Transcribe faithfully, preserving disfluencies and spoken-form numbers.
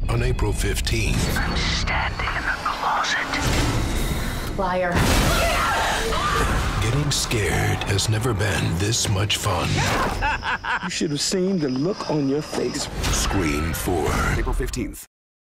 on April fifteenth. I'm standing in the closet. Liar. Getting scared has never been this much fun. You should have seen the look on your face. Scream four. April fifteenth.